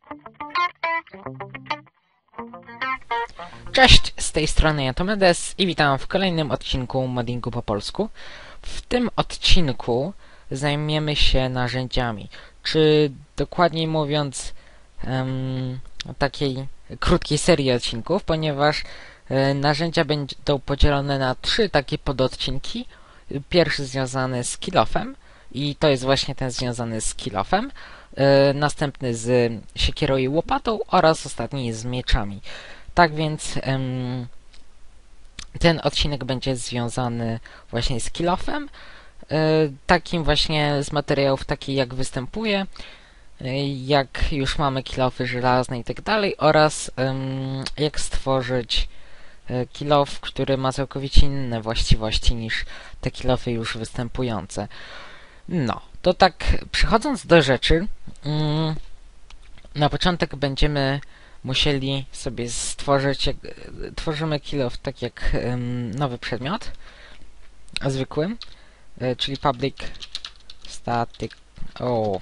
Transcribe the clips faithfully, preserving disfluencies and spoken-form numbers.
Cześć, z tej strony Jatomedes i witam w kolejnym odcinku Moddingu po polsku. W tym odcinku zajmiemy się narzędziami, czy dokładniej mówiąc um, takiej krótkiej serii odcinków, ponieważ e, narzędzia będą podzielone na trzy takie pododcinki. Pierwszy związany z kill-offem i to jest właśnie ten związany z kill-offem, e, następny z siekierą i łopatą oraz ostatni z mieczami. Tak więc um, ten odcinek będzie związany właśnie z kill-offem, y, takim właśnie z materiałów takich jak występuje, y, jak już mamy kill-offy żelazne i tak dalej, oraz um, jak stworzyć y, kill-off, który ma całkowicie inne właściwości niż te kill-offy już występujące. No, to tak przechodząc do rzeczy, um, na początek będziemy musieli sobie stworzyć, jak, tworzymy kill-off tak jak um, nowy przedmiot, zwykły, y, czyli public static, o,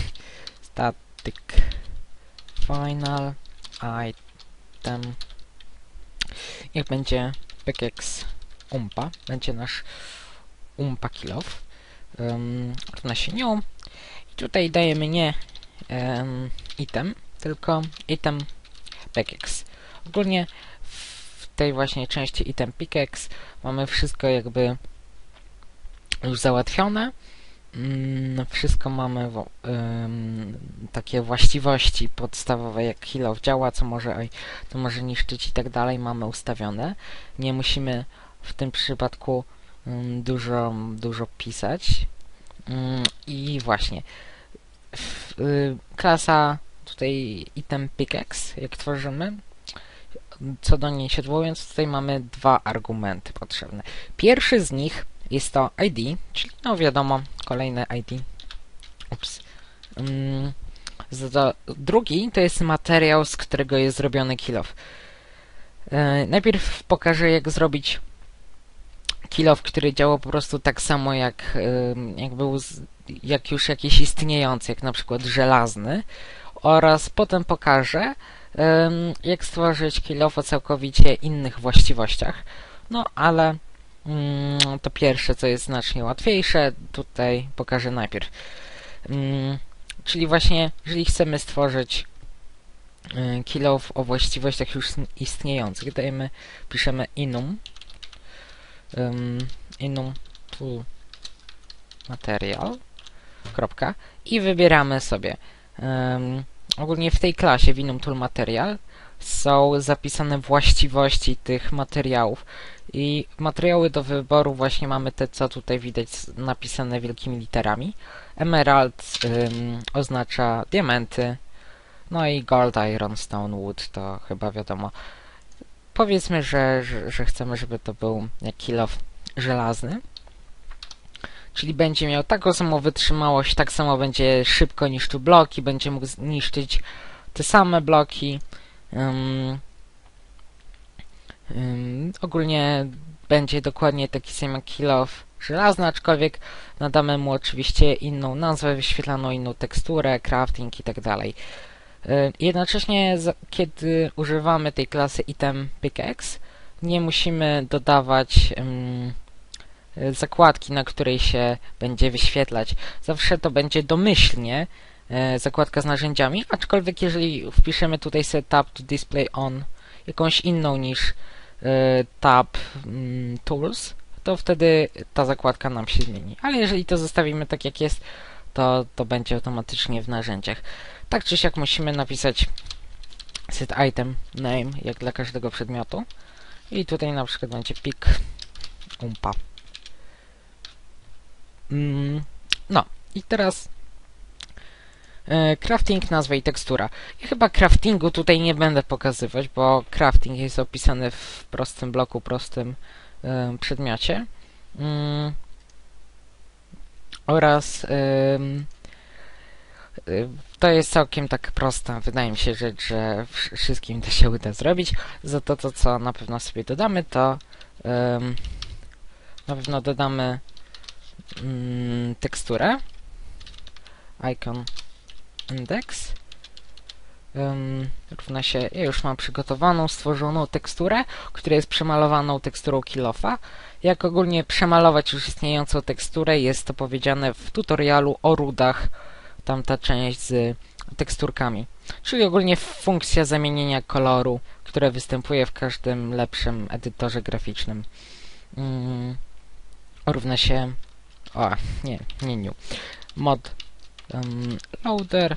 static final item, niech będzie pickaxe umpa, będzie nasz umpa kill-off, um, równa się new i tutaj dajemy nie um, item, tylko item pickaxe. Ogólnie w tej właśnie części item pickaxe mamy wszystko jakby już załatwione. Mm, wszystko mamy w, ym, takie właściwości podstawowe, jak kill-off działa, co może, co może niszczyć i tak dalej, mamy ustawione. Nie musimy w tym przypadku ym, dużo, dużo pisać. Ym, I właśnie w, y, klasa tutaj item pickaxe, jak tworzymy, co do niej się odwołując, tutaj mamy dwa argumenty potrzebne. Pierwszy z nich jest to I D, czyli no wiadomo, kolejne I D. Ups. Um, drugi to jest materiał, z którego jest zrobiony kill-off. E, najpierw pokażę, jak zrobić kill-off, który działa po prostu tak samo jak, jak był z, jak już jakiś istniejący, jak na przykład żelazny. Oraz potem pokażę, um, jak stworzyć kill-off o całkowicie innych właściwościach. No, ale um, to pierwsze, co jest znacznie łatwiejsze, tutaj pokażę najpierw. Um, czyli właśnie, jeżeli chcemy stworzyć um, kill-off o właściwościach już istniejących, dajemy, piszemy inum, um, inum tool material, kropka, i wybieramy sobie. Um, ogólnie w tej klasie w Inum Tool Material są zapisane właściwości tych materiałów i materiały do wyboru właśnie mamy te, co tutaj widać napisane wielkimi literami. Emerald um, oznacza diamenty, no i Gold, Iron, Stone, Wood to chyba wiadomo. Powiedzmy, że, że, że chcemy, żeby to był jak kill-off żelazny. Czyli będzie miał taką samą wytrzymałość, tak samo będzie szybko niszczył bloki, będzie mógł zniszczyć te same bloki. Um, um, ogólnie będzie dokładnie taki sam jak kill-off żelazny, aczkolwiek nadamy mu oczywiście inną nazwę wyświetlaną, inną teksturę, crafting i tak dalej. Jednocześnie, kiedy używamy tej klasy item pickaxe, nie musimy dodawać um, zakładki, na której się będzie wyświetlać. Zawsze to będzie domyślnie e, zakładka z narzędziami, aczkolwiek jeżeli wpiszemy tutaj set tab to display on jakąś inną niż e, tab mm, tools, to wtedy ta zakładka nam się zmieni. Ale jeżeli to zostawimy tak jak jest, to, to będzie automatycznie w narzędziach. Tak czy siak musimy napisać set item name, jak dla każdego przedmiotu. I tutaj na przykład będzie pick umpa. No, i teraz e, crafting, nazwa i tekstura. Ja chyba craftingu tutaj nie będę pokazywać, bo crafting jest opisany w prostym bloku, prostym e, przedmiocie. Mm, oraz e, e, to jest całkiem tak prosta. Wydaje mi się, że, że wszystkim to się uda zrobić. Za to, to co na pewno sobie dodamy, to e, na pewno dodamy teksturę icon index um, równa się, ja już mam przygotowaną, stworzoną teksturę, która jest przemalowaną teksturą kilofa. Jak ogólnie przemalować już istniejącą teksturę, jest to powiedziane w tutorialu o rudach, tamta część z teksturkami. Czyli ogólnie funkcja zamienienia koloru, która występuje w każdym lepszym edytorze graficznym. Mm, równa się... O, nie, nie new. Mod um, loader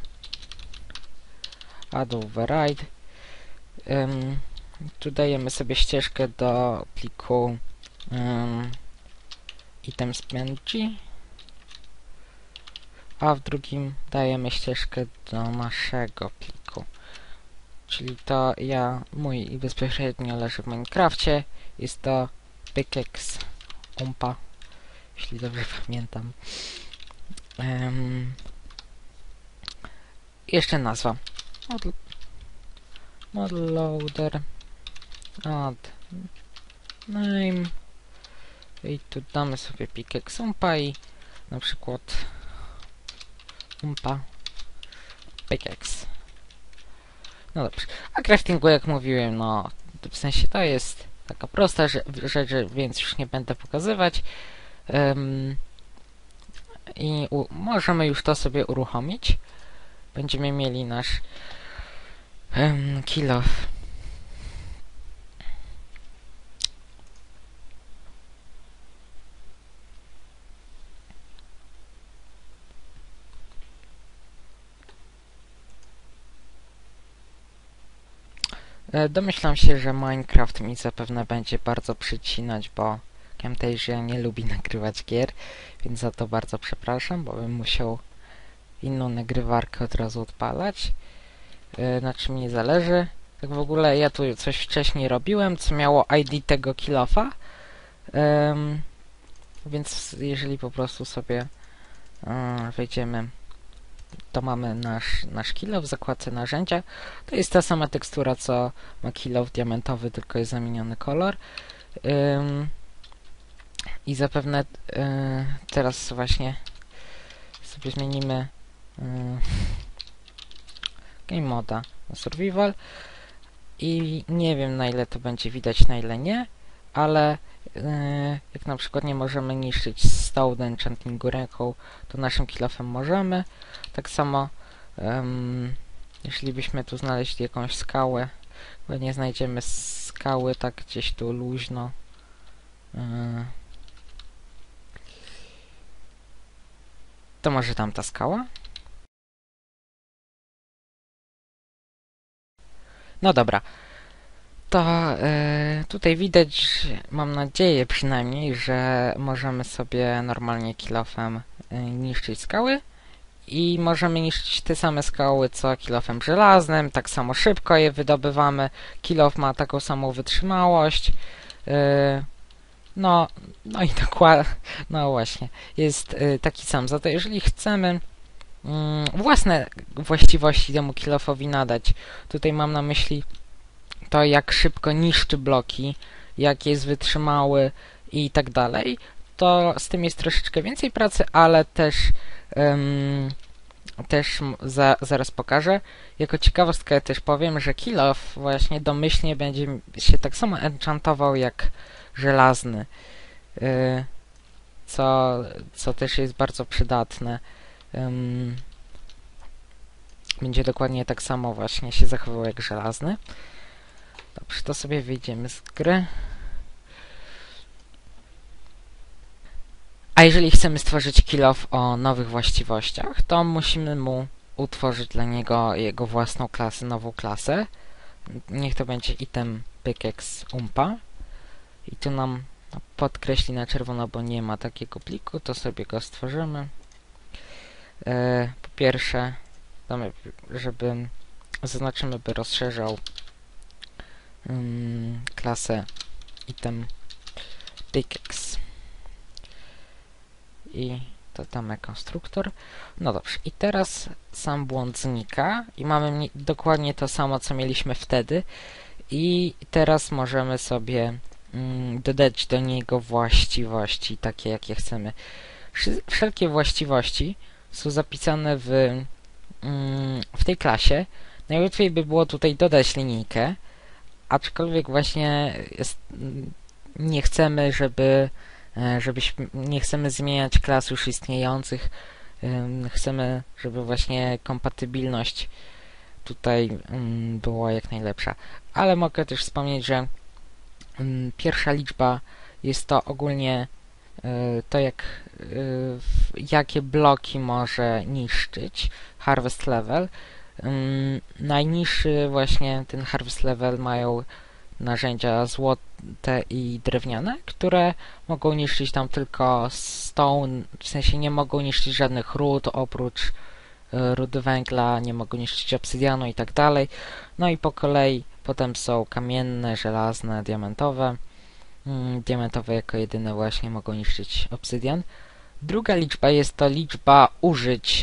add override. Um, tu dajemy sobie ścieżkę do pliku um, items.png, a w drugim dajemy ścieżkę do naszego pliku. Czyli to ja, mój bezpośrednio leży w Minecrafcie. Jest to pickaxe umpa, jeśli dobrze pamiętam. Um, jeszcze nazwa. Model, model loader add name i tu damy sobie pickaxe umpa i na przykład umpa pickaxe. No dobrze. A craftingu, jak mówiłem, no w sensie to jest taka prosta rzecz, więc już nie będę pokazywać. Um, I u, możemy już to sobie uruchomić. Będziemy mieli nasz um, kill off. Domyślam się, że Minecraft mi zapewne będzie bardzo przycinać, bo Camtasia nie lubi nagrywać gier, więc za to bardzo przepraszam, bo bym musiał inną nagrywarkę od razu odpalać, na czym nie zależy. Tak w ogóle ja tu coś wcześniej robiłem, co miało I D tego kill-offa, um, więc jeżeli po prostu sobie um, wejdziemy, to mamy nasz, nasz kill-off w zakładce narzędzia. To jest ta sama tekstura, co ma kill-off diamentowy, tylko jest zamieniony kolor. Um, I zapewne yy, teraz właśnie sobie zmienimy yy, game moda na survival i nie wiem, na ile to będzie widać, na ile nie, ale yy, jak na przykład nie możemy niszczyć stołu do enchantingu ręką, to naszym kill-offem możemy. Tak samo yy, jeśli byśmy tu znaleźli jakąś skałę, bo nie znajdziemy skały tak gdzieś tu luźno, yy, to może tamta skała? No dobra. To yy, tutaj widać, mam nadzieję przynajmniej, że możemy sobie normalnie kill-offem yy, niszczyć skały i możemy niszczyć te same skały co kill-offem żelaznym, tak samo szybko je wydobywamy. Kill-off ma taką samą wytrzymałość. Yy, No, no i dokładnie, no właśnie, jest y, taki sam. Za to jeżeli chcemy y, własne właściwości temu kill-offowi nadać, tutaj mam na myśli to, jak szybko niszczy bloki, jak jest wytrzymały i tak dalej, to z tym jest troszeczkę więcej pracy, ale też ym, też za, zaraz pokażę. Jako ciekawostkę też powiem, że kill-off właśnie domyślnie będzie się tak samo enchantował jak żelazny, yy, co, co też jest bardzo przydatne. Ym, będzie dokładnie tak samo właśnie się zachowywał jak żelazny. Dobrze, to sobie wyjdziemy z gry. A jeżeli chcemy stworzyć kill-off o nowych właściwościach, to musimy mu utworzyć dla niego jego własną klasę, nową klasę. Niech to będzie item pickaxe umpa. I tu nam podkreśli na czerwono, bo nie ma takiego pliku, to sobie go stworzymy. E, po pierwsze, damy, żeby zaznaczymy, by rozszerzał um, klasę item pickaxe. I to damy konstruktor. No dobrze, i teraz sam błąd znika i mamy dokładnie to samo, co mieliśmy wtedy. I teraz możemy sobie dodać do niego właściwości takie, jakie chcemy. Wszelkie właściwości są zapisane w, w tej klasie, Najłatwiej by było tutaj dodać linijkę, aczkolwiek właśnie jest, nie chcemy, żeby żebyśmy, nie chcemy zmieniać klas już istniejących, chcemy, żeby właśnie kompatybilność tutaj była jak najlepsza. Ale mogę też wspomnieć, że pierwsza liczba jest to ogólnie to, jak, jakie bloki może niszczyć harvest level. Najniższy właśnie ten harvest level mają narzędzia złote i drewniane, które mogą niszczyć tam tylko stone, w sensie nie mogą niszczyć żadnych ród oprócz rudy węgla, nie mogą niszczyć obsydianu i tak dalej. No i po kolei potem są kamienne, żelazne, diamentowe. Diamentowe jako jedyne właśnie mogą niszczyć obsydian. Druga liczba jest to liczba użyć,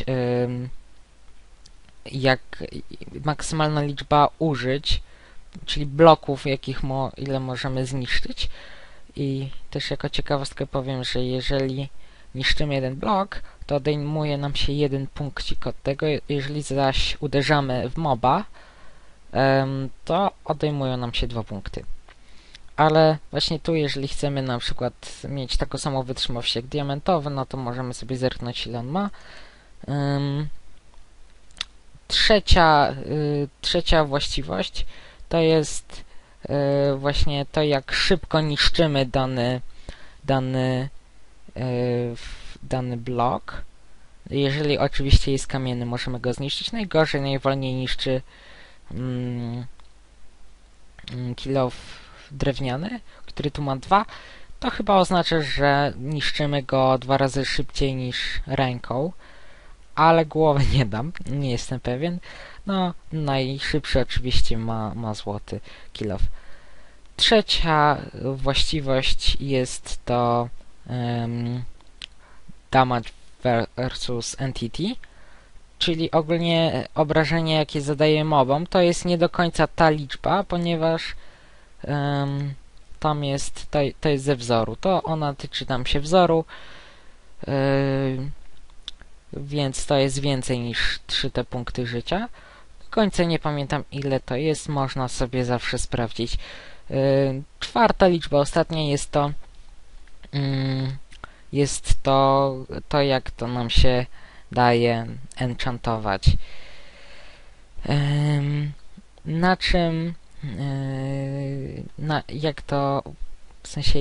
jak maksymalna liczba użyć, czyli bloków, jakich mo, ile możemy zniszczyć. I też jako ciekawostkę powiem, że jeżeli niszczymy jeden blok, to odejmuje nam się jeden punkcik od tego. Jeżeli zaś uderzamy w moba, to odejmują nam się dwa punkty. Ale właśnie tu, jeżeli chcemy na przykład mieć taką samą wytrzymałość jak diamentowy, no to możemy sobie zerknąć, ile on ma. Um, trzecia, y, trzecia właściwość to jest y, właśnie to, jak szybko niszczymy dany, dany, y, dany blok. Jeżeli oczywiście jest kamienny, możemy go zniszczyć. Najgorzej, najwolniej niszczy mm, kill off drewniany, który tu ma dwa. To chyba oznacza, że niszczymy go dwa razy szybciej niż ręką, ale głowę nie dam, nie jestem pewien. No, najszybszy oczywiście ma, ma złoty kill off. Trzecia właściwość jest to um, damage versus entity, czyli ogólnie obrażenie, jakie zadaje mobom. To jest nie do końca ta liczba, ponieważ um, tam jest, to, to jest ze wzoru. To ona tyczy nam się wzoru, yy, więc to jest więcej niż trzy te punkty życia. Do końca nie pamiętam, ile to jest, można sobie zawsze sprawdzić. Yy, czwarta liczba, ostatnia, jest to yy, jest to, to jak to nam się daje enchantować. Yy, na czym yy, na, jak to w sensie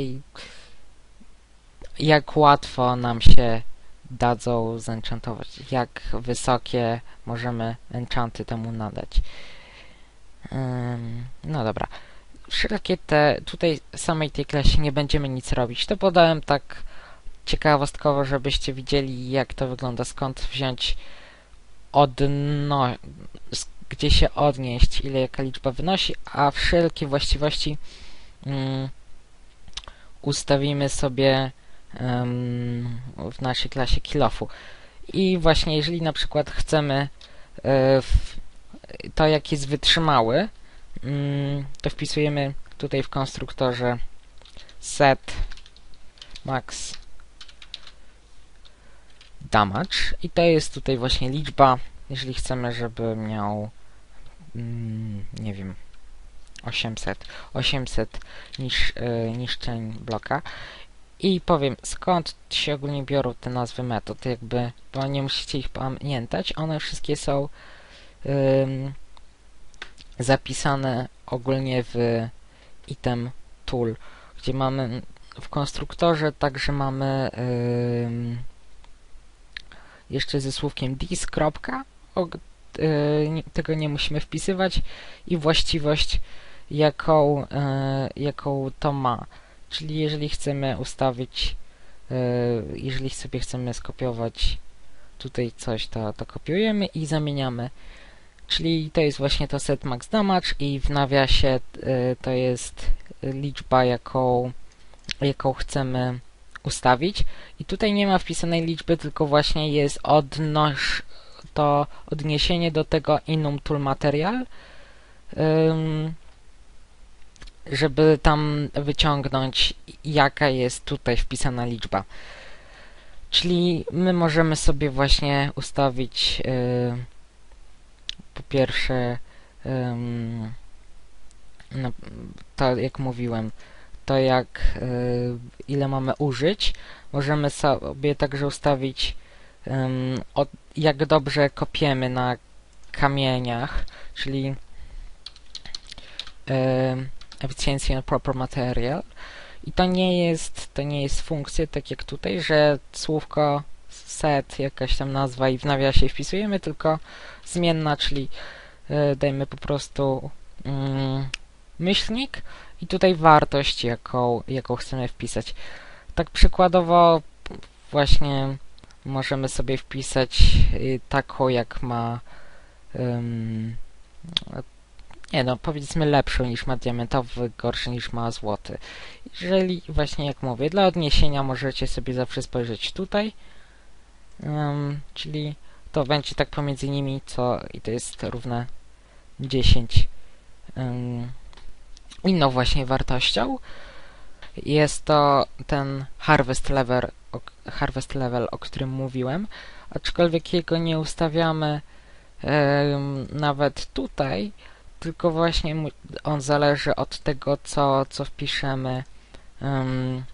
jak łatwo nam się dadzą zenchantować, jak wysokie możemy enchanty temu nadać. Yy, no dobra. Wszelkie te, tutaj w samej tej klasie nie będziemy nic robić. To podałem tak ciekawostkowo, żebyście widzieli, jak to wygląda, skąd wziąć odno... gdzie się odnieść, ile jaka liczba wynosi, a wszelkie właściwości um, ustawimy sobie um, w naszej klasie kill-offu. I właśnie jeżeli na przykład chcemy y, w, to, jak jest wytrzymały, um, to wpisujemy tutaj w konstruktorze set max damage i to jest tutaj właśnie liczba, jeżeli chcemy, żeby miał mm, nie wiem, osiemset, osiemset niż, yy, niszczeń bloka. I powiem, skąd się ogólnie biorą te nazwy metod, jakby, bo nie musicie ich pamiętać, one wszystkie są yy, zapisane ogólnie w item tool, gdzie mamy w konstruktorze, także mamy yy, jeszcze ze słówkiem this, kropka, o, yy, tego nie musimy wpisywać, i właściwość, jaką, yy, jaką to ma. Czyli jeżeli chcemy ustawić, yy, jeżeli sobie chcemy skopiować tutaj coś, to, to kopiujemy i zamieniamy. Czyli to jest właśnie to set max damage i w nawiasie yy, to jest liczba, jaką, jaką chcemy ustawić. I tutaj nie ma wpisanej liczby, tylko właśnie jest odnoś, to odniesienie do tego inum tool material, ym, żeby tam wyciągnąć, jaka jest tutaj wpisana liczba. Czyli my możemy sobie właśnie ustawić yy, po pierwsze ym, no, to jak mówiłem, to jak y, ile mamy użyć. Możemy sobie także ustawić ym, od, jak dobrze kopiemy na kamieniach, czyli y, efficiency and proper material. I to nie jest, to nie jest funkcja, tak jak tutaj, że słówko set, jakaś tam nazwa i w nawiasie wpisujemy, tylko zmienna, czyli y, dajmy po prostu y, myślnik i tutaj wartość, jaką, jaką chcemy wpisać. Tak przykładowo właśnie możemy sobie wpisać y, taką, jak ma ym, nie no, powiedzmy lepszą niż ma diamentowy, gorszy niż ma złoty. Jeżeli, właśnie jak mówię, dla odniesienia możecie sobie zawsze spojrzeć tutaj, um, czyli to będzie tak pomiędzy nimi, co i to jest równe dziesięć. Um, inną właśnie wartością jest to ten harvest level, o, harvest level, o którym mówiłem, aczkolwiek jego nie ustawiamy um, nawet tutaj, tylko właśnie on zależy od tego, co, co wpiszemy, um,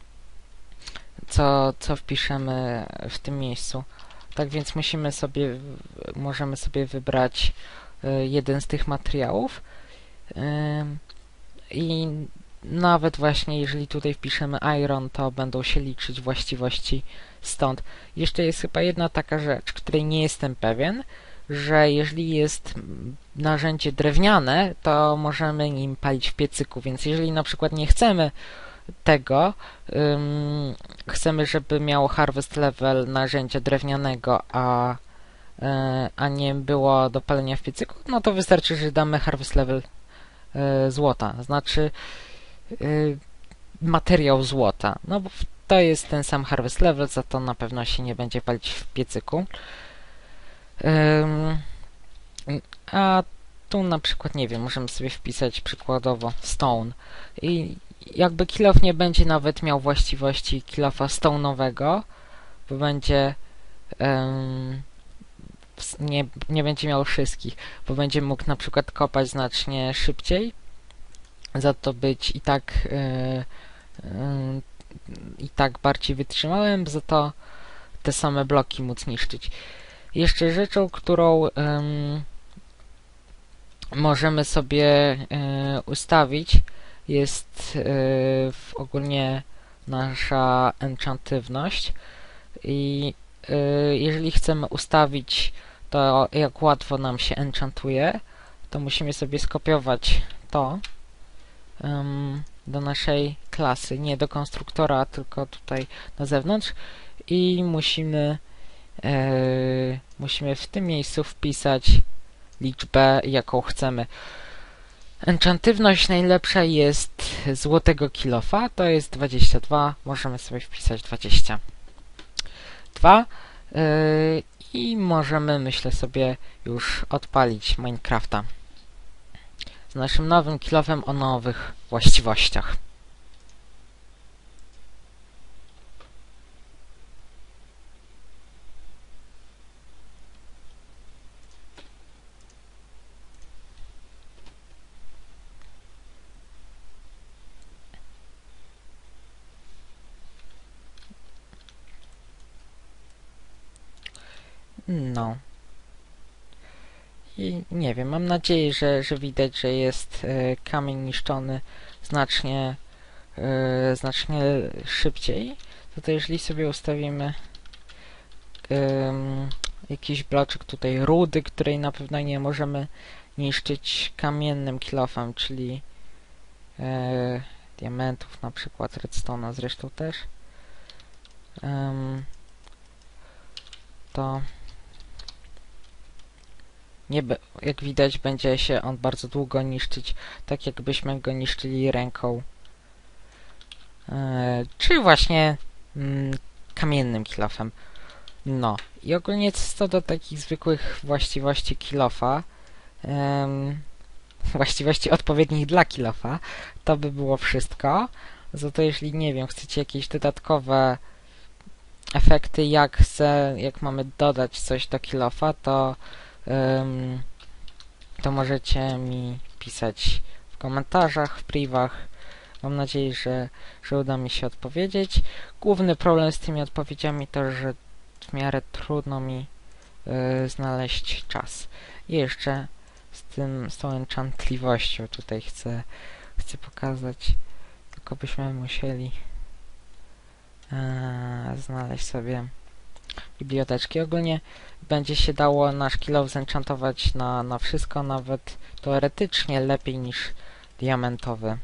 co, co wpiszemy w tym miejscu. Tak więc musimy sobie, możemy sobie wybrać y, jeden z tych materiałów y, i nawet właśnie jeżeli tutaj wpiszemy iron, to będą się liczyć właściwości stąd. Jeszcze jest chyba jedna taka rzecz, której nie jestem pewien, że jeżeli jest narzędzie drewniane, to możemy nim palić w piecyku, więc jeżeli na przykład nie chcemy tego, um, chcemy, żeby miało harvest level narzędzia drewnianego, a, e, a nie było do palenia w piecyku, no to wystarczy, że damy harvest level e, złota, znaczy e, materiał złota, no bo to jest ten sam harvest level, za to na pewno się nie będzie palić w piecyku. Um, a tu na przykład, nie wiem, możemy sobie wpisać przykładowo stone i jakby kill off nie będzie nawet miał właściwości kill offa stone'owego, bo będzie um, nie, nie będzie miał wszystkich, bo będzie mógł na przykład kopać znacznie szybciej, za to być i tak yy, yy, i tak bardziej wytrzymałym, za to te same bloki móc niszczyć. Jeszcze rzeczą, którą um, możemy sobie y, ustawić, jest y, ogólnie nasza enchantywność i y, jeżeli chcemy ustawić to, jak łatwo nam się enchantuje, to musimy sobie skopiować to um, do naszej klasy, nie do konstruktora, tylko tutaj na zewnątrz i musimy y, musimy w tym miejscu wpisać liczbę, jaką chcemy. Enchantywność najlepsza jest złotego kill offa, to jest dwadzieścia dwa, możemy sobie wpisać dwadzieścia dwa yy, i możemy, myślę sobie, już odpalić Minecrafta z naszym nowym kill offem o nowych właściwościach. No. I nie wiem, mam nadzieję, że, że widać, że jest e, kamień niszczony znacznie e, znacznie szybciej. To, to jeżeli sobie ustawimy e, jakiś bloczek tutaj rudy, której na pewno nie możemy niszczyć kamiennym kill offem, czyli e, diamentów, na przykład redstone'a zresztą też, e, to nie, jak widać, będzie się on bardzo długo niszczyć, tak jakbyśmy go niszczyli ręką, e, czy właśnie mm, kamiennym kill offem. No i ogólnie co do takich zwykłych właściwości kill offa, um, właściwości odpowiednich dla kill offa, to by było wszystko. Za to jeśli, nie wiem, chcecie jakieś dodatkowe efekty, jak chcę, jak mamy dodać coś do kill offa, to Um, to możecie mi pisać w komentarzach, w privach. Mam nadzieję, że, że uda mi się odpowiedzieć. Główny problem z tymi odpowiedziami to, że w miarę trudno mi y, znaleźć czas. I jeszcze z tym, z tą enchantliwością tutaj chcę, chcę pokazać, tylko byśmy musieli y, znaleźć sobie biblioteczki. Ogólnie będzie się dało nasz kilof zenchantować na, na wszystko, nawet teoretycznie lepiej niż diamentowy.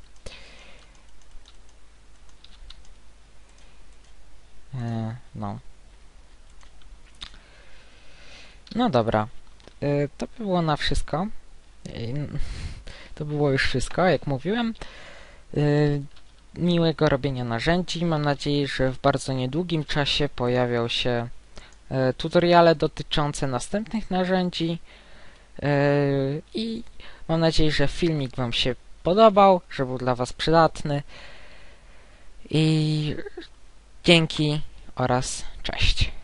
E, no. No dobra. E, to by było na wszystko. E, to było już wszystko, jak mówiłem. E, miłego robienia narzędzi. Mam nadzieję, że w bardzo niedługim czasie pojawią się e, tutoriale dotyczące następnych narzędzi. E, I mam nadzieję, że filmik Wam się podobał, że był dla Was przydatny. I dzięki oraz cześć.